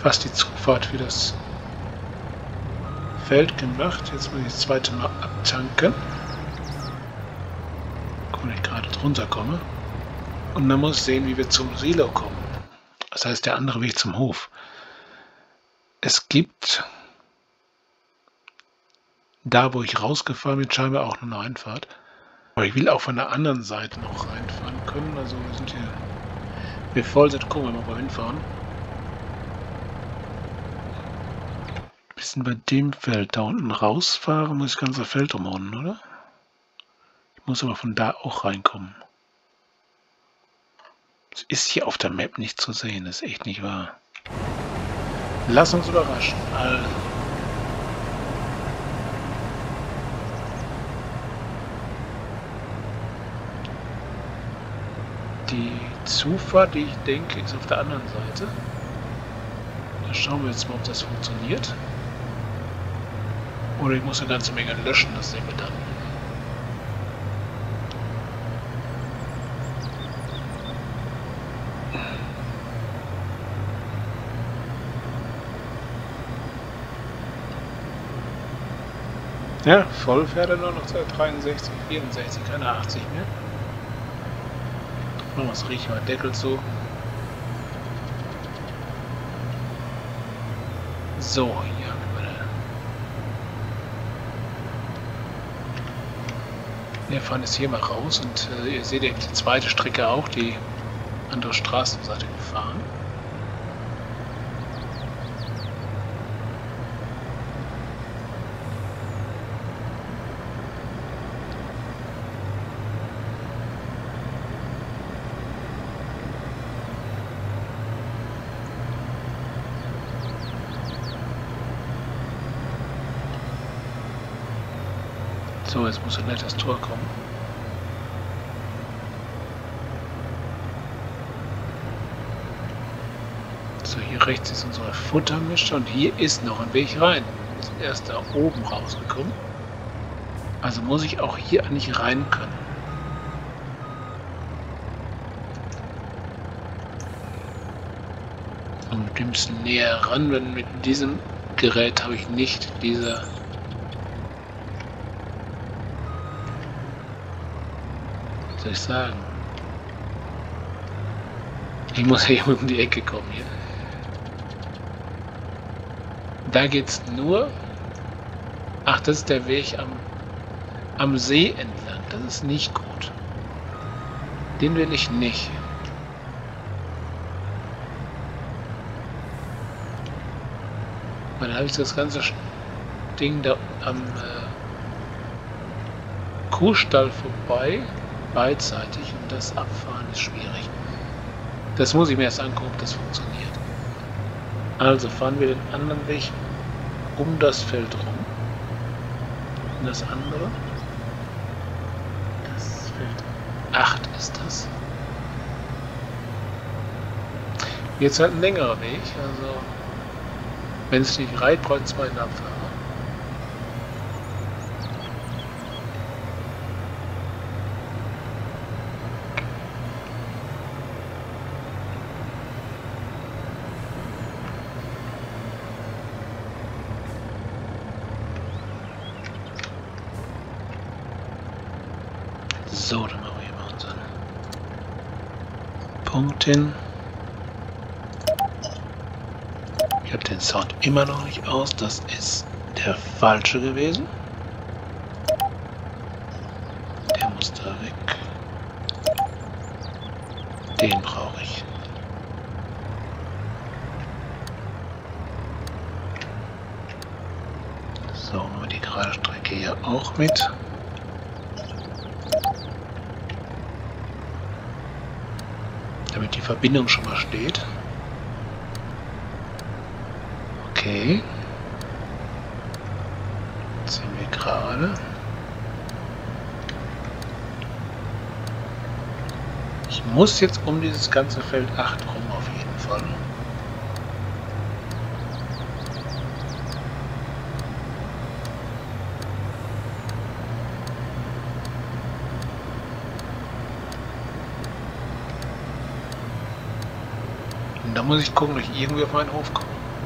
fast die Zufahrt für das Feld gemacht. Jetzt muss ich das zweite Mal abtanken. Gucken, wenn ich gerade drunter komme. Und dann muss ich sehen, wie wir zum Silo kommen. Das heißt, der andere Weg zum Hof. Es gibt da, wo ich rausgefahren bin, scheinbar auch noch eine Einfahrt. Aber ich will auch von der anderen Seite noch reinfahren können. Also wir sind hier, wir voll sind, gucken wir mal, wo wir hinfahren. Ein bisschen bei dem Feld da unten rausfahren, muss ich das ganze Feld umhauen, oder? Ich muss aber von da auch reinkommen. Das ist hier auf der Map nicht zu sehen, das ist echt nicht wahr. Lass uns überraschen. Also. Die Zufahrt, die ich denke, ist auf der anderen Seite. Da schauen wir jetzt mal, ob das funktioniert. Oder ich muss eine ganze Menge löschen, das sehen wir dann. Ja, voll fährt er nur noch seit 63, 64, keine 80 mehr. Machen wir das richtig mal Deckel zu. So, hier haben wir den. Wir fahren jetzt hier mal raus und ihr seht eben die zweite Strecke auch, die andere Straßenseite gefahren. So, jetzt muss gleich das Tor kommen. So, hier rechts ist unsere Futtermische und hier ist noch ein Weg rein. Wir sind erst da oben rausgekommen. Also muss ich auch hier eigentlich rein können. Und ein bisschen näher ran, denn mit diesem Gerät habe ich nicht diese... soll ich sagen? Ich muss hier um die Ecke kommen hier. Da geht's nur. Ach, das ist der Weg am See entlang. Das ist nicht gut. Den will ich nicht. Weil dann habe ich das ganze Ding da am Kuhstall vorbei. Beidseitig und das Abfahren ist schwierig. Das muss ich mir erst angucken, ob das funktioniert. Also fahren wir den anderen Weg um das Feld rum. Und das andere. Das Feld 8 ist das. Jetzt halt ein längerer Weg. Also wenn es nicht reicht, braucht es 2 Abfahrer. So, dann machen wir hier mal unseren Punkt hin. Ich habe den Sound immer noch nicht aus, das ist der falsche gewesen. Der muss da weg. Den brauche ich. So, machen wir die gerade Strecke hier auch mit. Damit die Verbindung schon mal steht. Okay. Jetzt sehen wir gerade. Ich muss jetzt um dieses ganze Feld 8 rum auf jeden Fall. Da muss ich gucken, dass ich irgendwie auf meinen Hof komme.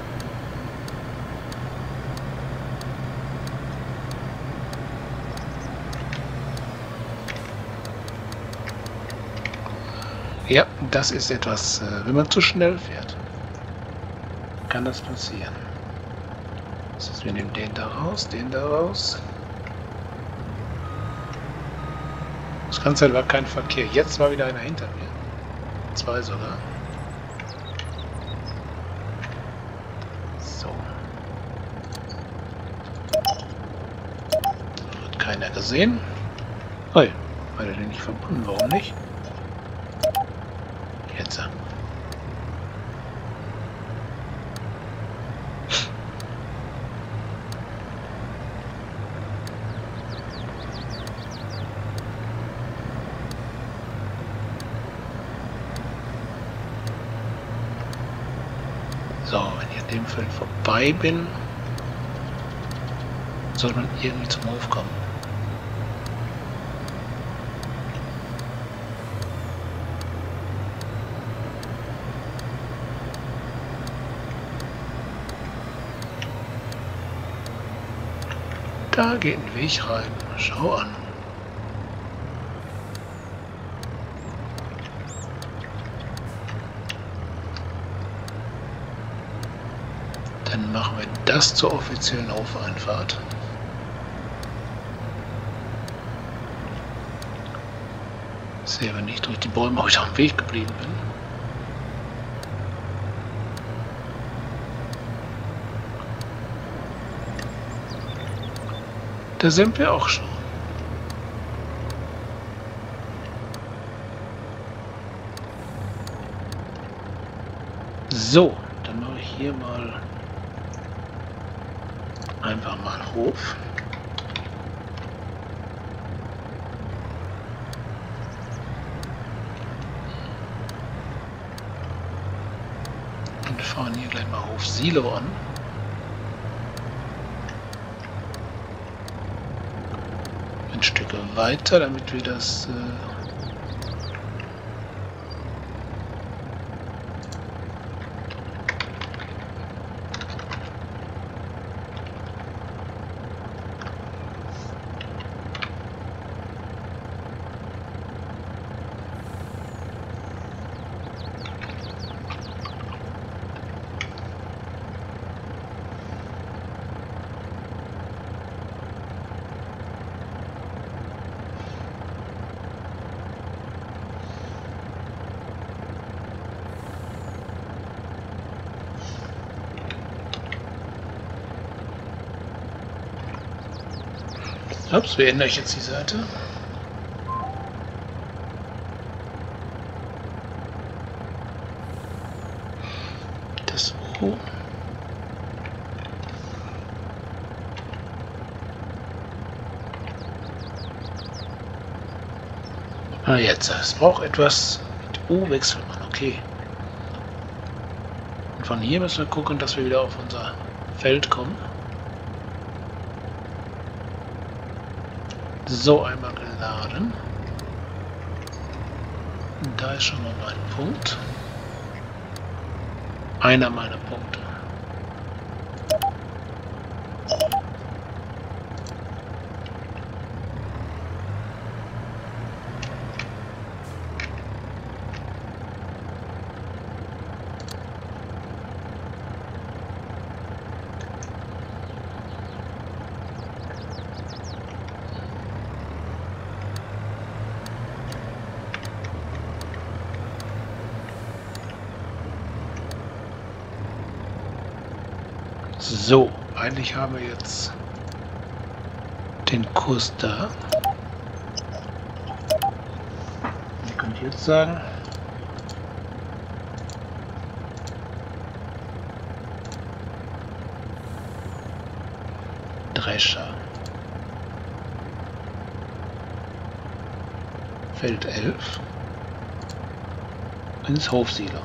Ja, das ist etwas, wenn man zu schnell fährt, kann das passieren. Das heißt, wir nehmen den da raus, den da raus. Das ganze Zeit war kein Verkehr. Jetzt war wieder einer hinter mir. 2 sogar. So. Wird keiner gesehen. Oi, war der denn nicht verbunden? Warum nicht? Jetzt. So, wenn ich an dem Feld vorbei bin, soll man irgendwie zum Hof kommen. Da geht ein Weg rein. Schau an. Dann machen wir das zur offiziellen Hofeinfahrt. Ich sehe aber nicht durch die Bäume, ob ich auf dem Weg geblieben bin. Da sind wir auch schon. So, dann mache ich hier mal einfach mal Hof. Und fahren hier gleich mal Hof Silo an. Ein Stück weiter, damit wir das ups, wie ändere ich jetzt die Seite? Das O. Ah, jetzt. Es braucht etwas. Mit O wechselt man, okay. Und von hier müssen wir gucken, dass wir wieder auf unser Feld kommen. So, einmal geladen. Und da ist schon mal mein Punkt. Einer meiner Punkte. So, eigentlich haben wir jetzt den Kurs da. Ich könnte jetzt sagen, Drescher, Feld 11 ins Hofsilo.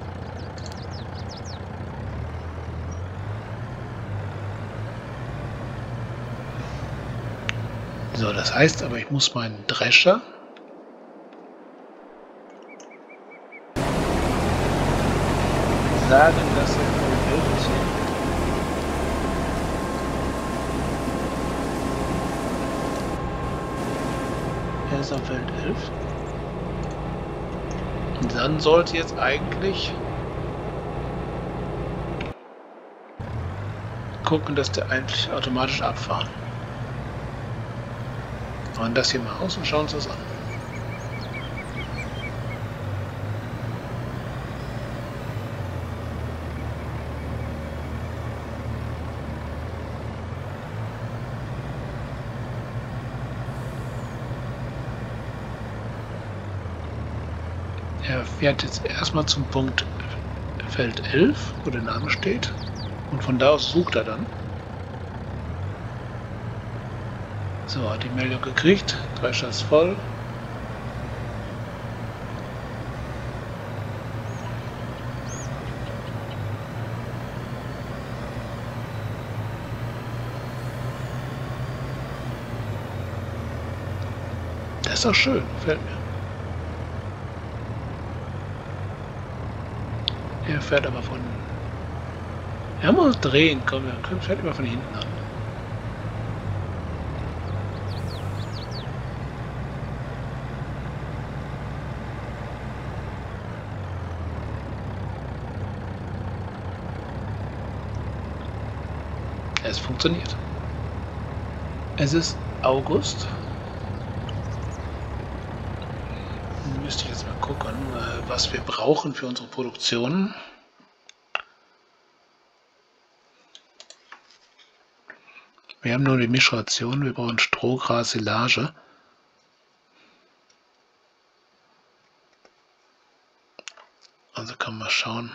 So, das heißt aber, ich muss meinen Drescher sagen, dass er Feld 11 ist. Er ist auf Feld 11 und dann sollte jetzt eigentlich gucken, dass der eigentlich automatisch abfahren. Wir machen das hier mal aus und schauen uns das an. Er fährt jetzt erstmal zum Punkt Feld 11, wo der Name steht. Und von da aus sucht er dann. So, hat die Meldung gekriegt. Drescher ist voll. Das ist doch schön, gefällt mir. Er fährt aber von... Er muss drehen, komm, er fährt immer von hinten an. Es funktioniert. Es ist August. Müsste ich jetzt mal gucken, was wir brauchen für unsere Produktion. Wir haben nur die Mischration, wir brauchen Stroh, Gras, Silage. Also kann man schauen.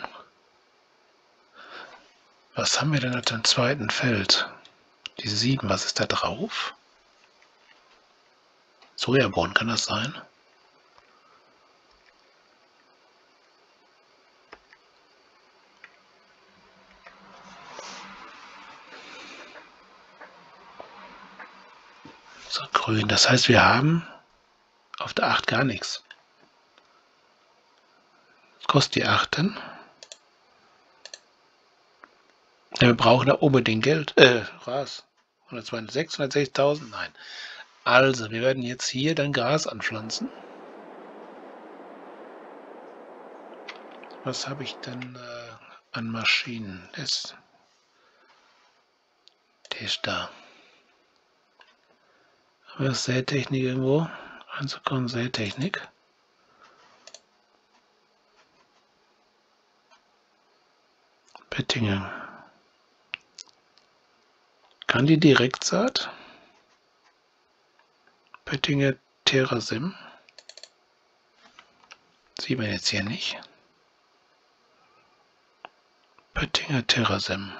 Was haben wir denn auf dem zweiten Feld? Die 7, was ist da drauf? Sojabohnen, kann das sein? So, grün. Das heißt, wir haben auf der 8 gar nichts. Was kostet die 8 denn? Ja, wir brauchen da unbedingt Geld. Gras. 162, 160.000? Nein. Also, wir werden jetzt hier dann Gras anpflanzen. Was habe ich denn an Maschinen? Der ist da. Haben wir das Sätechnik irgendwo? Einzukommen, Sätechnik. Bettingen. Kann die Direktsaat? Bettinger Terrasim. Sieht man jetzt hier nicht. Bettinger Terrasim.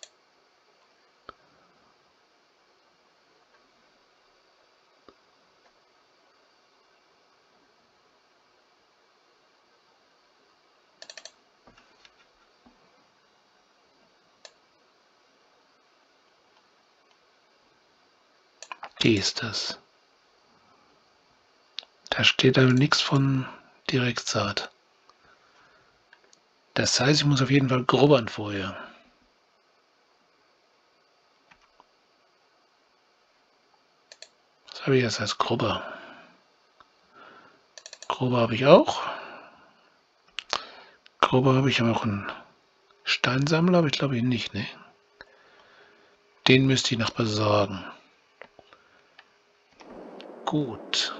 Die ist das. Da steht aber nichts von Direktsaat. Das heißt, ich muss auf jeden Fall grubbern vorher. Was habe ich jetzt als Grubber? Grubber habe ich auch. Grubber habe ich aber auch einen Steinsammler, aber ich glaube ihn nicht, ne? Den müsste ich noch besorgen. Gut.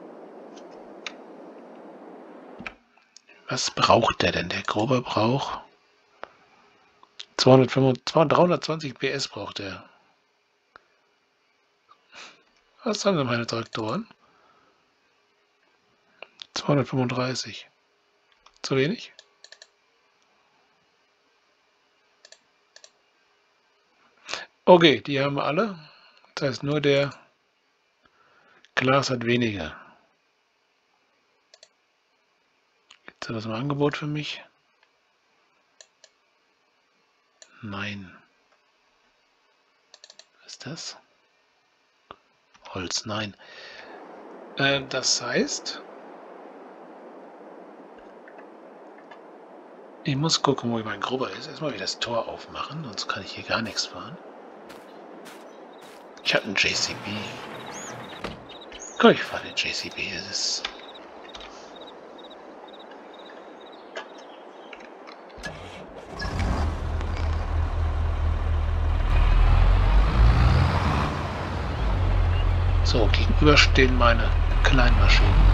Was braucht der denn? Der Grubber braucht 320 PS braucht er. Was haben denn meine Traktoren? 235. Zu wenig? Okay, die haben wir alle. Das heißt, nur der Glas hat weniger. Gibt es da was im Angebot für mich? Nein. Was ist das? Holz, nein. Das heißt, ich muss gucken, wo mein Grubber ist. Erstmal wieder das Tor aufmachen, sonst kann ich hier gar nichts fahren. Ich habe einen JCB. Komm, ich fahre den JCB. Das ist So, gegenüber stehen meine Kleinmaschinen.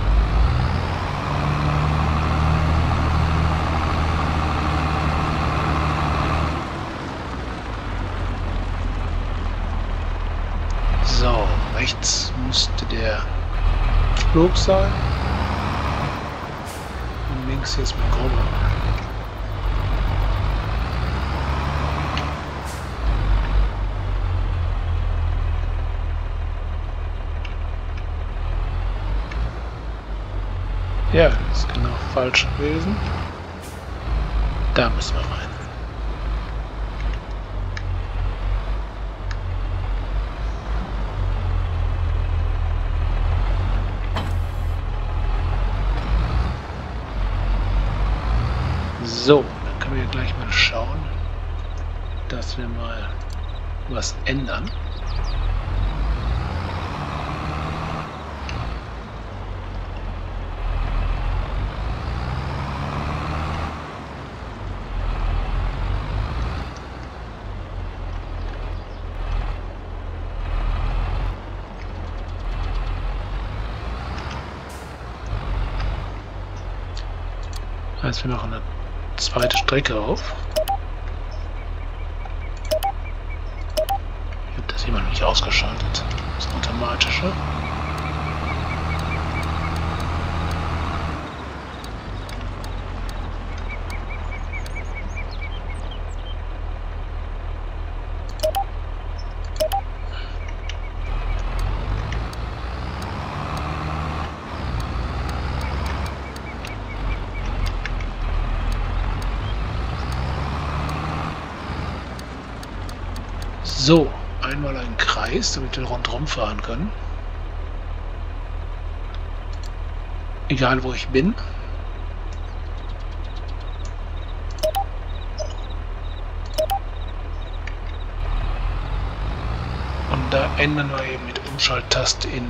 So, rechts musste der Flug sein. Und links jetzt mein Grubber. Ja, das ist genau falsch gewesen. Da müssen wir rein. So, dann können wir gleich mal schauen, dass wir mal was ändern. Heißt, wir machen eine zweite Strecke auf. Ich habe das jemand nicht ausgeschaltet. Das automatische. So, einmal einen Kreis, damit wir rundherum fahren können. Egal wo ich bin. Und da ändern wir eben mit Umschalttaste in.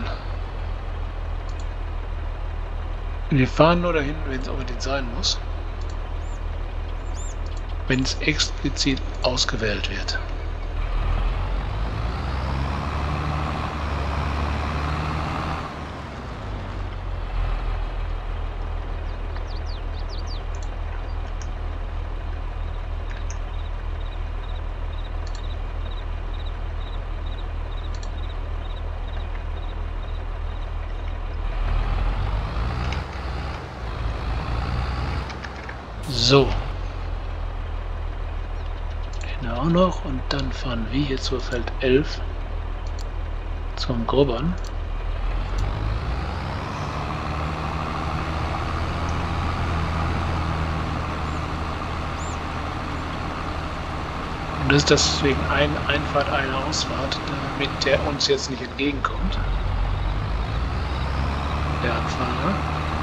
Wir fahren nur dahin, wenn es unbedingt sein muss. Wenn es explizit ausgewählt wird. So. Den auch noch und dann fahren wir hier zur Feld 11 zum Grubbern. Und das ist deswegen eine Einfahrt, eine Ausfahrt, damit der uns jetzt nicht entgegenkommt. Der Abfahrer.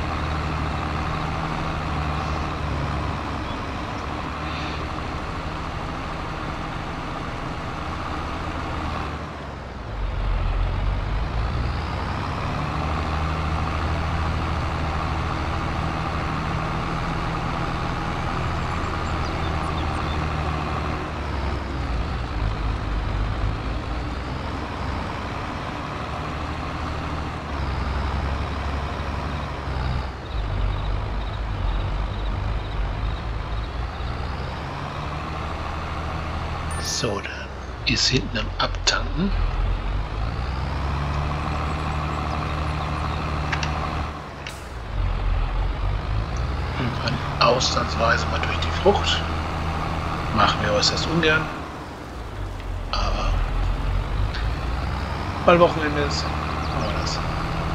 So, der ist hinten am Abtanken. Irgendwann ausnahmsweise mal durch die Frucht. Machen wir äußerst ungern. Aber weil Wochenende ist, machen wir das.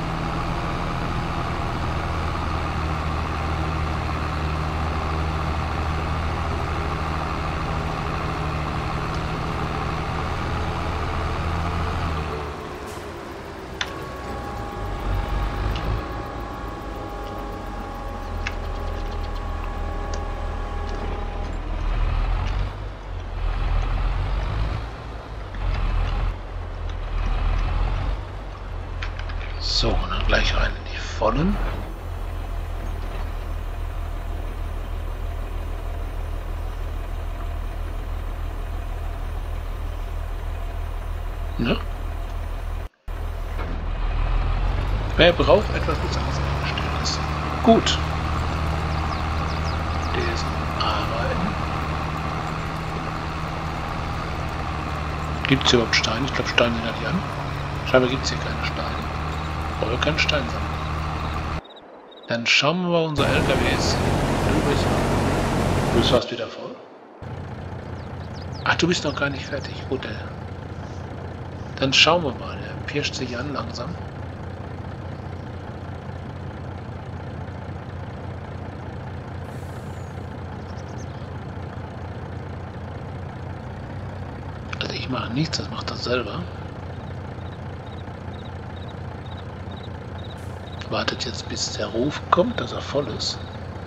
So, und dann gleich rein in die vollen. Ne? Wer braucht etwas besonders eingestelltes? Gut. Der ist am Arbeiten. Gibt es hier überhaupt Steine? Ich glaube, Steine sind ja nicht an. Scheinbar gibt es hier keine Steine. Aber wir können Steine sammeln. Dann schauen wir mal, wo unser LKW ist. Du bist fast wieder voll. Ach, du bist noch gar nicht fertig. Gut, dann schauen wir mal. Der pirscht sich an langsam. Also ich mache nichts, das macht das selber. Wartet jetzt, bis der Ruf kommt, dass er voll ist.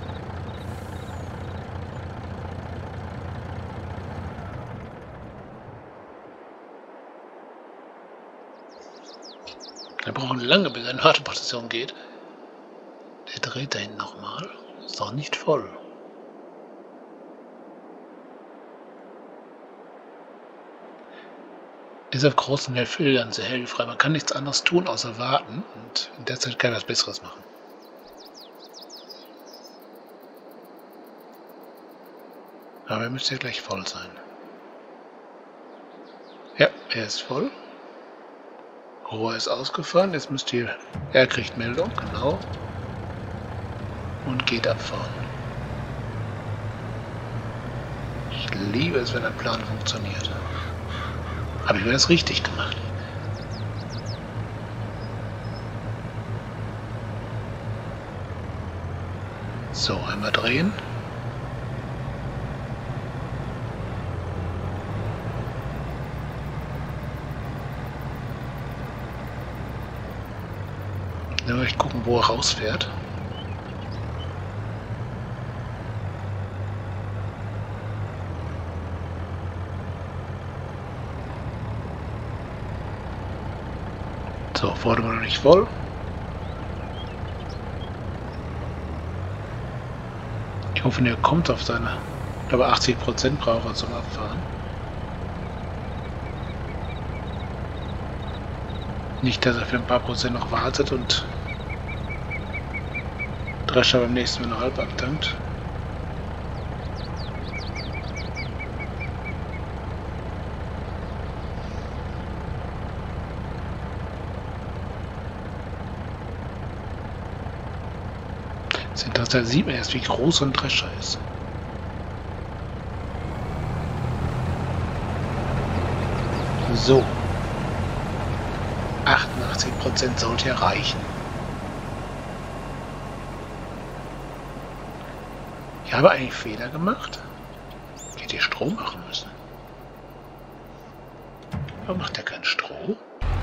Wir brauchen lange, bis er in Warteposition geht. Der dreht da hinten nochmal. Ist doch nicht voll. Ist auf großen Feldern sehr hilfreich. Man kann nichts anderes tun, außer warten. Und in der Zeit kann er was Besseres machen. Aber er müsste ja gleich voll sein. Ja, er ist voll. Rohr ist ausgefahren. Jetzt müsst ihr... Er kriegt Meldung, genau. Und geht abfahren. Ich liebe es, wenn ein Plan funktioniert. Habe ich mir das richtig gemacht? So, einmal drehen. Dann möchte ich gucken, wo er rausfährt. So, vorne war noch nicht voll. Ich hoffe, er kommt auf seine... Ich glaube, 80% braucht er zum Abfahren. Nicht, dass er für ein paar Prozent noch wartet und Drescher beim nächsten Mal noch halb abtankt. Da sieht man erst, wie groß so ein Drescher ist. So. 88% sollte ja reichen. Ich habe einen Fehler gemacht. Ich hätte Strom machen müssen. Warum macht er keinen Strom?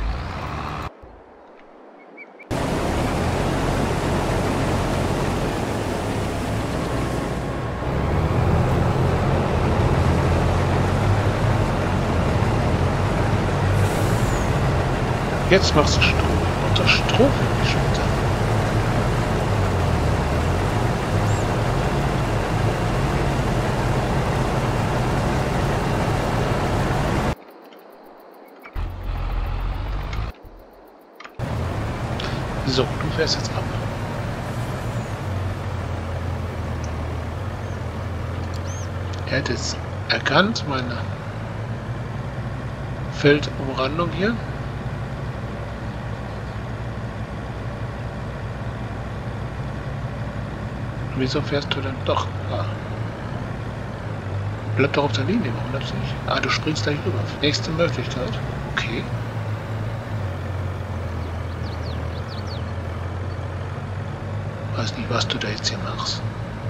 Jetzt machst du Strom. Und das Strom wird nicht runter. So, du fährst jetzt ab. Er hat jetzt erkannt meine Feldumrandung hier. Wieso fährst du dann doch? Ah. Bleib doch auf der Linie, warum bleibst du nicht? Ah, du springst gleich rüber. Nächste Möglichkeit. Okay. Weiß nicht, was du da jetzt hier machst.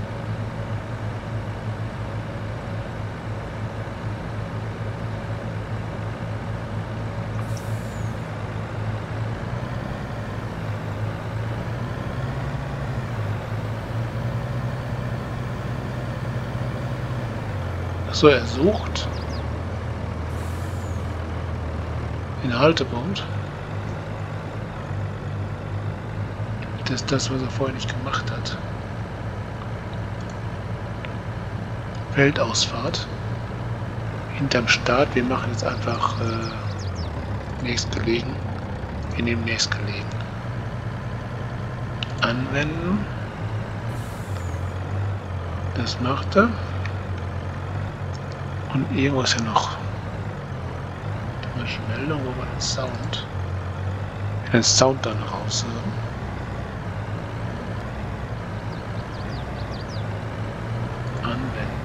So, er sucht den Haltepunkt. Das ist das, was er vorher nicht gemacht hat. Feldausfahrt. Hinterm Start. Wir machen jetzt einfach nächstgelegen. Wir nehmen nächstgelegen. anwenden. Das macht er. Und irgendwo ist ja noch eine Meldung, wo wir den Sound dann raushören. Anwenden.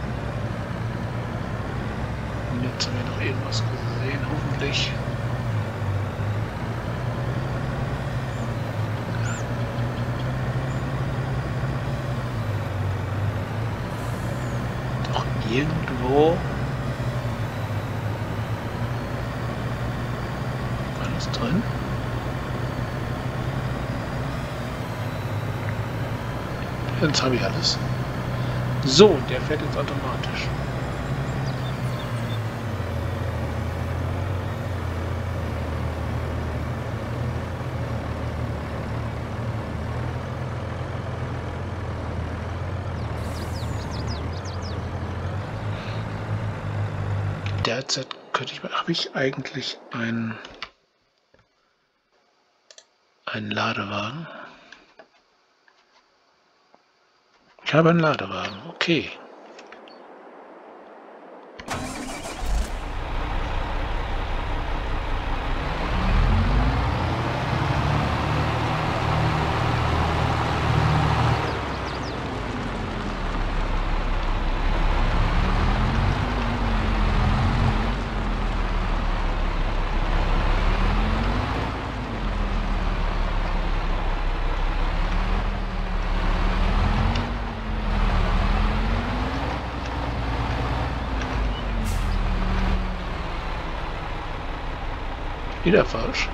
Und jetzt haben wir noch irgendwas gesehen, hoffentlich. Doch irgendwo alles drin. Jetzt habe ich alles. So, der fährt jetzt automatisch. Derzeit habe ich eigentlich einen Ladewagen. Ich habe einen Ladewagen, okay. Wieder falsch.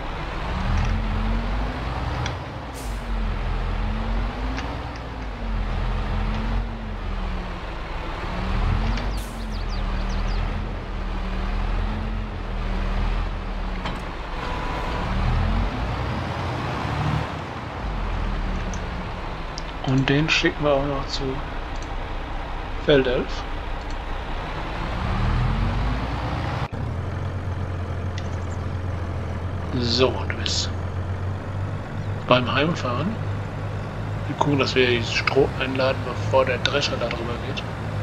Und den schicken wir auch noch zu Feldelf. So, du bist beim Heimfahren. Wir gucken, dass wir das Stroh einladen, bevor der Drescher da drüber geht.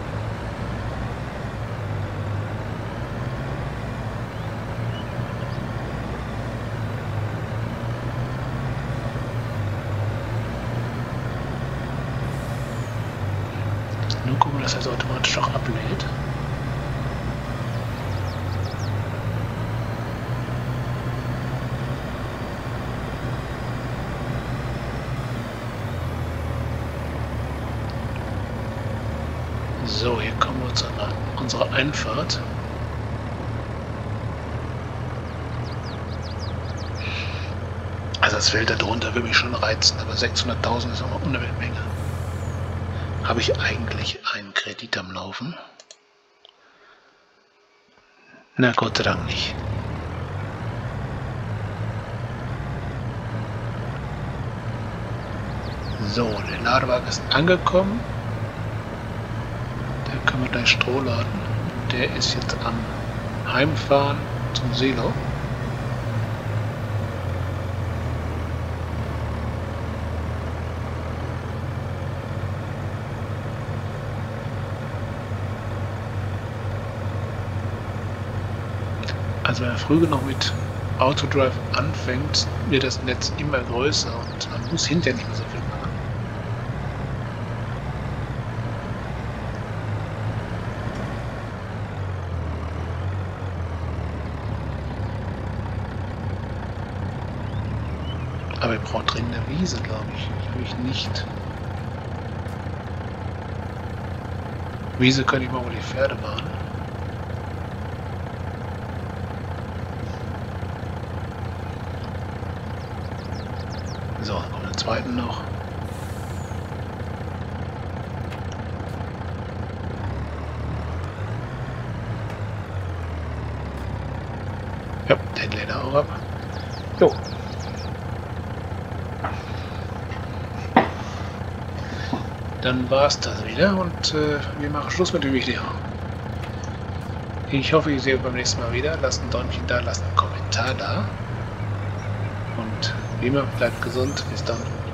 Nur gucken, dass er es automatisch auch ablädt. So, hier kommen wir zu unserer Einfahrt. Also das Feld da drunter würde mich schon reizen, aber 600.000 ist auch eine Menge. Habe ich eigentlich einen Kredit am Laufen? Na Gott sei Dank nicht. So, der Ladewagen ist angekommen. Da können wir gleich Stroh laden. Der ist jetzt am Heimfahren zum Silo. Also wenn er früh genug mit Autodrive anfängt, wird das Netz immer größer und man muss hinterher nicht mehr so viel machen. Aber wir brauchen dringend eine Wiese, glaube ich. Die habe ich nicht. Wiese könnte ich mal die Pferde machen. So, dann kommt der zweiten noch. Ja, den lädt er auch ab. Jo. Dann war es das wieder und wir machen Schluss mit dem Video. Ich hoffe, ich sehe euch beim nächsten Mal wieder. Lasst ein Däumchen da, lasst einen Kommentar da. Und wie immer, bleibt gesund. Bis dann.